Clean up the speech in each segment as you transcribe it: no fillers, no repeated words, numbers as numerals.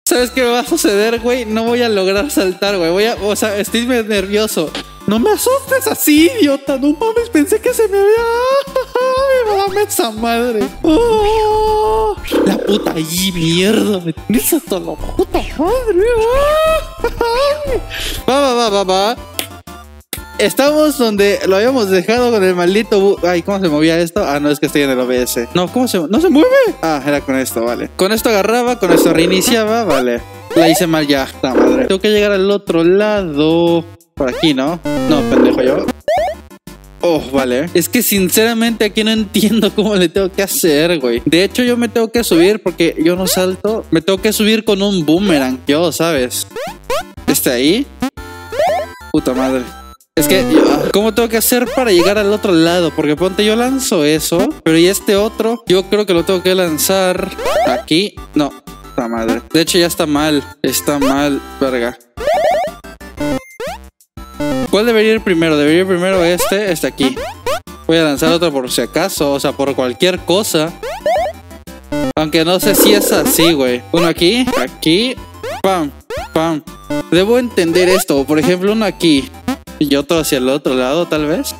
¿Sabes qué me va a suceder, güey? No voy a lograr saltar, güey. O sea, estoy nervioso. No me asustes así, idiota. No mames, pensé que se me había... ¡Ay, dame esa madre! ¡Oh! La puta ahí, mierda. Me tienes hasta la puta madre. Va. Estamos donde lo habíamos dejado con el maldito... Ay, ¿cómo se movía esto? Ah, no, es que estoy en el OBS. No, ¿cómo se... ¿No se mueve? Ah, era con esto, vale. Con esto agarraba, con esto reiniciaba, vale. La hice mal ya, la madre. Tengo que llegar al otro lado. Por aquí, ¿no? No, pendejo yo. Oh, vale. Es que sinceramente aquí no entiendo cómo le tengo que hacer, güey. De hecho, yo me tengo que subir porque yo no salto. Me tengo que subir con un boomerang, yo, ¿sabes? Ahí. Puta madre. Es que, ¿cómo tengo que hacer para llegar al otro lado? Porque ponte, yo lanzo eso, pero y este otro, yo creo que lo tengo que lanzar aquí. No, puta madre. De hecho, ya está mal. Está mal, verga. ¿Cuál debería ir primero? Debería ir primero este aquí. Voy a lanzar otro por si acaso, o sea, por cualquier cosa. Aunque no sé si es así, güey. Uno aquí, pam, pam. Debo entender esto, por ejemplo, uno aquí y otro hacia el otro lado, tal vez.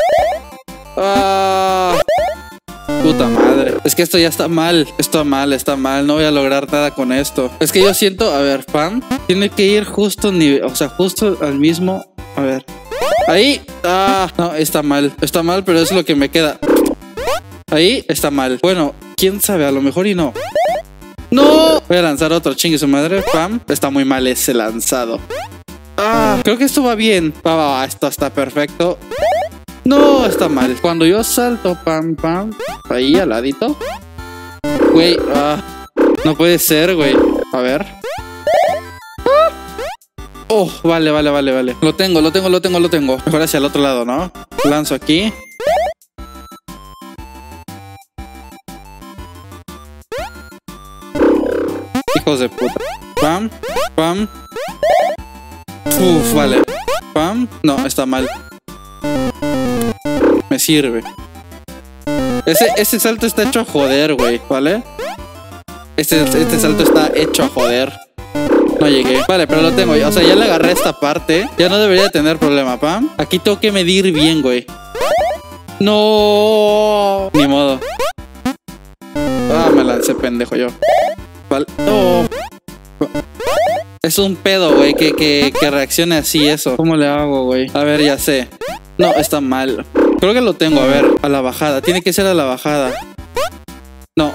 Ah, puta madre. Es que esto ya está mal. Está mal. No voy a lograr nada con esto. Es que yo siento, a ver, pam. Tiene que ir justo nivel, o sea, justo al mismo. A ver. Ahí. Ah, no, está mal. Está mal, pero es lo que me queda. Ahí está mal. Bueno, quién sabe, a lo mejor y no. ¡No! Voy a lanzar otro, chingue su madre. Pam. Está muy mal ese lanzado. Ah, creo que esto va bien. Va. Esto está perfecto. No, está mal. Cuando yo salto, pam, pam. Ahí, al ladito. Güey, no puede ser, güey. A ver. Oh, vale. Lo tengo. Mejor hacia el otro lado, ¿no? Lanzo aquí. Hijos de puta. Pam, pam. Uf, vale. Pam. No, está mal. Me sirve. Ese salto está hecho a joder, güey, ¿vale? Este salto está hecho a joder. No llegué. Vale, pero lo tengo. O sea, ya le agarré esta parte. Ya no debería tener problema, pam. Aquí tengo que medir bien, güey. No. Ni modo. Ah, me lancé pendejo yo. Vale. No. Es un pedo, güey, que reaccione así eso. ¿Cómo le hago, güey? A ver, ya sé. No, está mal. Creo que lo tengo, a ver, a la bajada. Tiene que ser a la bajada. No.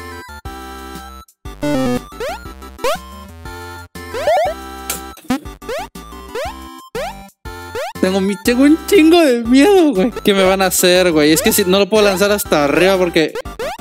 Tengo un chingo de miedo, güey. ¿Qué me van a hacer, güey? Es que si no lo puedo lanzar hasta arriba porque...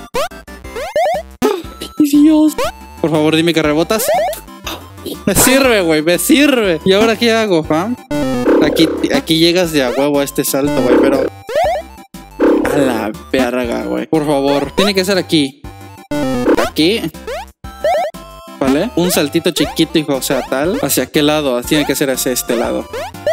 Dios. Por favor, dime que rebotas. Me sirve, güey, me sirve. ¿Y ahora qué hago, fam? Aquí llegas de a huevo a este salto, güey, pero... A la verga, güey. Por favor, tiene que ser aquí. Aquí. ¿Vale? Un saltito chiquito, hijo, o sea, tal. ¿Hacia qué lado? Tiene que ser hacia este lado.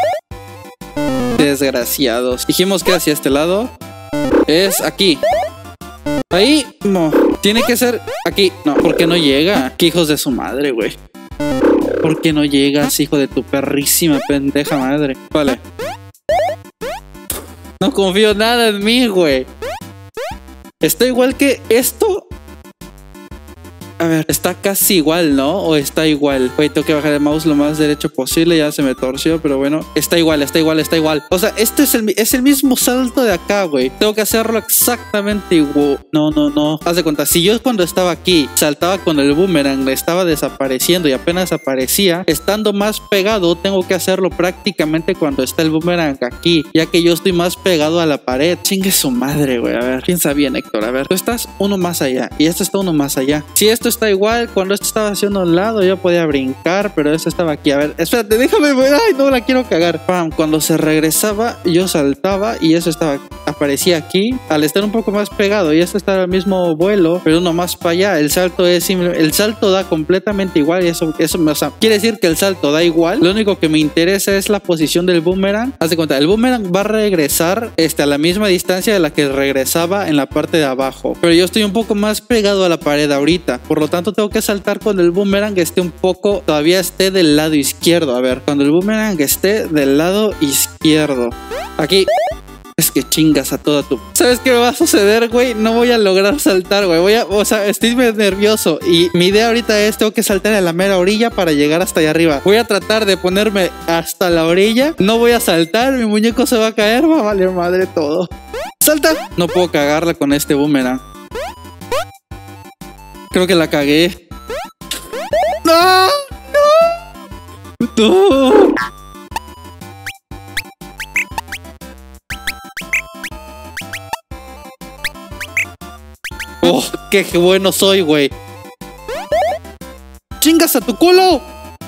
Desgraciados. Dijimos que hacia este lado. Es aquí. Ahí. No. Tiene que ser aquí. No, porque no llega. Qué hijos de su madre, güey. ¿Por qué no llegas, hijo de tu perrísima pendeja madre? Vale. No confío nada en mí, güey. Está igual que esto. A ver, está casi igual, ¿no? ¿O está igual? Güey, tengo que bajar el mouse lo más derecho posible. Ya se me torció, pero bueno. Está igual. O sea, este es el mismo salto de acá, güey. Tengo que hacerlo exactamente igual. No. Haz de cuenta, si yo cuando estaba aquí saltaba con el boomerang, le estaba desapareciendo y apenas aparecía, estando más pegado, tengo que hacerlo prácticamente cuando está el boomerang aquí, ya que yo estoy más pegado a la pared. Chingue su madre, güey. A ver, piensa bien, Héctor. A ver, tú estás uno más allá y esto está uno más allá. Si esto está igual, cuando esto estaba haciendo un lado yo podía brincar, pero esto estaba aquí. A ver, espérate, déjame ver. Ay, no la quiero cagar. Pam, cuando se regresaba yo saltaba y eso estaba aparecía aquí, al estar un poco más pegado y esto está al mismo vuelo, pero uno más para allá, el salto da completamente igual y eso o sea, quiere decir que el salto da igual. Lo único que me interesa es la posición del boomerang. Haz de cuenta, el boomerang va a regresar a la misma distancia de la que regresaba en la parte de abajo, pero yo estoy un poco más pegado a la pared ahorita, por lo tanto tengo que saltar cuando el boomerang todavía esté del lado izquierdo. A ver, cuando el boomerang esté del lado izquierdo, aquí. Es que chingas a toda tu... ¿Sabes qué me va a suceder, güey? No voy a lograr saltar, güey. O sea, estoy nervioso. Y mi idea ahorita es, tengo que saltar a la mera orilla para llegar hasta allá arriba. Voy a tratar de ponerme hasta la orilla. No voy a saltar, mi muñeco se va a caer. Va a valer madre todo. ¡Salta! No puedo cagarla con este boomerang. Creo que la cagué. ¡No! ¡No! ¡No! ¡Oh, qué bueno soy, güey! ¡Chingas a tu culo!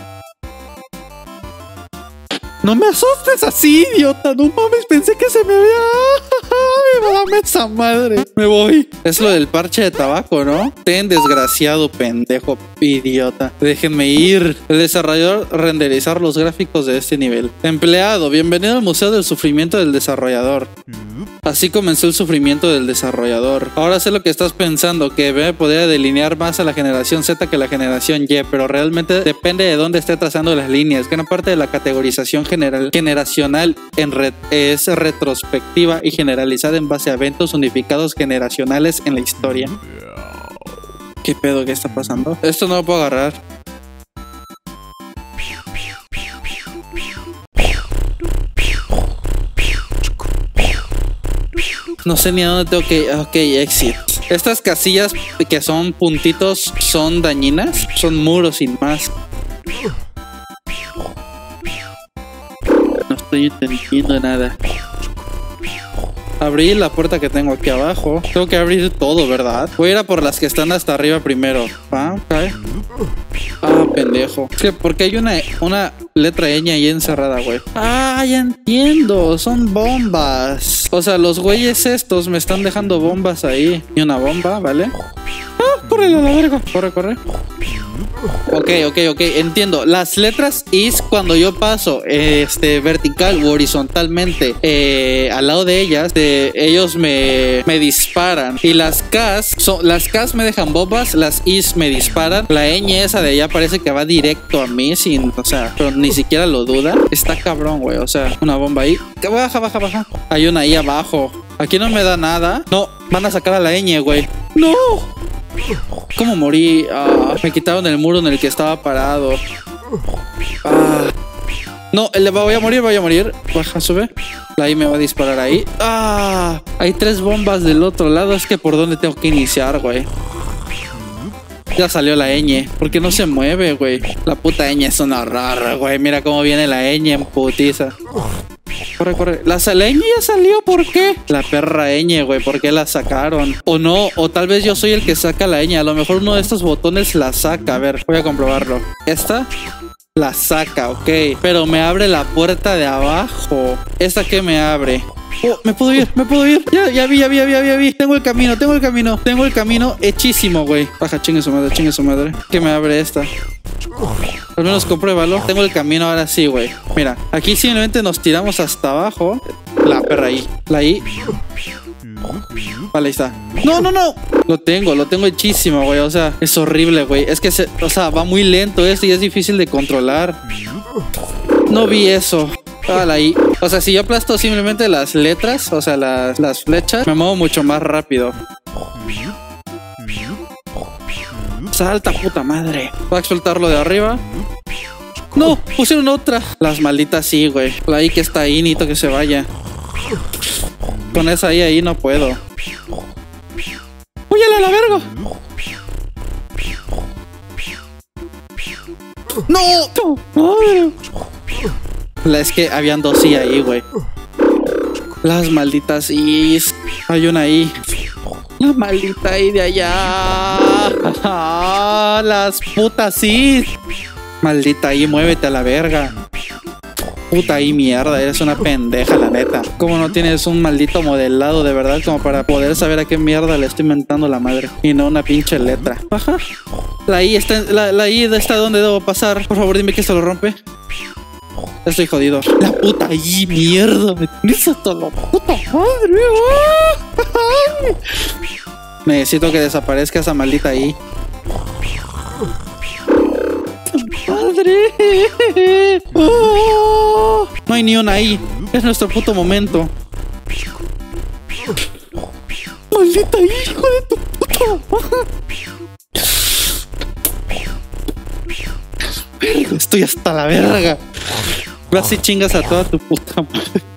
No me asustes así, idiota. No mames, pensé que se me había... Dame esa madre. Me voy. Es lo del parche de tabaco, ¿no? Ten, desgraciado pendejo, idiota. Déjenme ir. El desarrollador renderizar los gráficos de este nivel. Empleado, bienvenido al Museo del Sufrimiento del Desarrollador. Así comenzó el sufrimiento del desarrollador. Ahora sé lo que estás pensando, que me podría delinear más a la generación Z que a la generación Y, pero realmente depende de dónde esté trazando las líneas. Gran parte de la categorización generacional es retrospectiva y generalizada en base a eventos unificados generacionales en la historia. ¿Qué pedo? ¿Qué está pasando? Esto no lo puedo agarrar. No sé ni a dónde tengo que ir. Ok, exit. Estas casillas que son puntitos son dañinas. Son muros sin más. No estoy entendiendo nada. Abrí la puerta que tengo aquí abajo. Tengo que abrir todo, ¿verdad? Voy a ir a por las que están hasta arriba primero. Ah, okay. Ah, pendejo. Es que porque hay una letra ñ ahí encerrada, güey. Ah, ya entiendo. Son bombas. O sea, los güeyes estos me están dejando bombas ahí. Y una bomba, ¿vale? Ah, córrele a la verga. Corre, corre. Ok, entiendo. Las letras is, cuando yo paso vertical u horizontalmente al lado de ellas, ellos me disparan. Y las Ks me dejan bombas, las is me disparan. La ñ esa de allá parece que va directo a mí sin, o sea, pero ni siquiera lo duda. Está cabrón, güey. O sea, una bomba ahí. Baja. Hay una ahí abajo. Aquí no me da nada. No, van a sacar a la ñ, güey. ¡No! ¿Cómo morí? Ah, me quitaron el muro en el que estaba parado. Ah. No, voy a morir. Baja, sube. Ahí me va a disparar ahí. Ah, hay 3 bombas del otro lado. Es que por dónde tengo que iniciar, güey. Ya salió la ñ. ¿Por qué no se mueve, güey? La puta ñ es una rara, güey. Mira cómo viene la ñ en putiza. Corre. La ñ ya salió, ¿por qué? La perra ñ, güey, ¿por qué la sacaron? O no, o tal vez yo soy el que saca la ñ. A lo mejor uno de estos botones la saca. A ver, voy a comprobarlo. ¿Esta? La saca, ok. Pero me abre la puerta de abajo. ¿Esta qué me abre? Oh, me puedo ir. Ya vi. Tengo el camino hechísimo, güey. Baja, chingue su madre. ¿Qué me abre esta? Al menos compruébalo. Tengo el camino ahora sí, güey. Mira, aquí simplemente nos tiramos hasta abajo. La perra ahí. Vale, ahí está. No. Lo tengo hechísimo, güey. O sea, es horrible, güey. Es que va muy lento esto y es difícil de controlar. No vi eso. Vale, ahí. O sea, si yo aplasto simplemente las letras, o sea, las flechas, me muevo mucho más rápido. Salta, puta madre. Voy a explotarlo de arriba. No, pusieron otra. Las malditas sí, güey. La ahí que está ahí, necesito que se vaya. Con esa ahí no puedo. ¡Huyale a la verga! ¡No! ¡Madre! Es que habían 2 sí ahí, güey. Las malditas is. Hay una ahí. La maldita I de allá. Las putas is. Maldita I, muévete a la verga. Puta y mierda, eres una pendeja, la neta. ¿Cómo no tienes un maldito modelado de verdad como para poder saber a qué mierda le estoy inventando la madre? Y no una pinche letra. Ajá. La I está, la I está donde debo pasar. Por favor, dime que esto lo rompe. Estoy jodido. La puta I, mierda. Me tienes hasta la puta madre. Necesito que desaparezca esa maldita I. ¡Madre! ¡Oh! No hay ni una I. Es nuestro puto momento. ¡Maldita I, hijo de tu puta madre! Estoy hasta la verga. Así chingas a toda tu puta madre.